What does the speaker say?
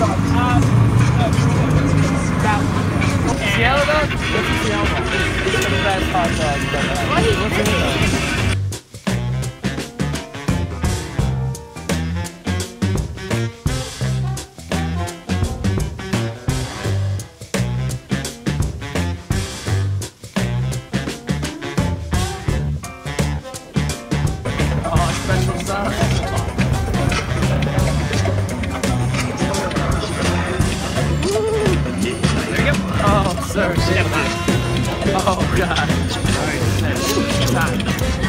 Seattle dog? What's a Seattle dog? It's the best hot dog ever. What's in it? Special sauce. There you go. Oh, sir. Oh, God. All right.